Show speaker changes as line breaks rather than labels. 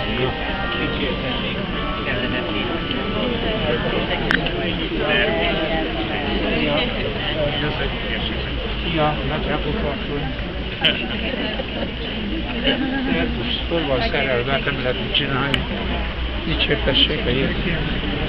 Ja, megrákothatod. Föl van szerelve, nem lehet mit csinálni. Dicsértessék a Jézus.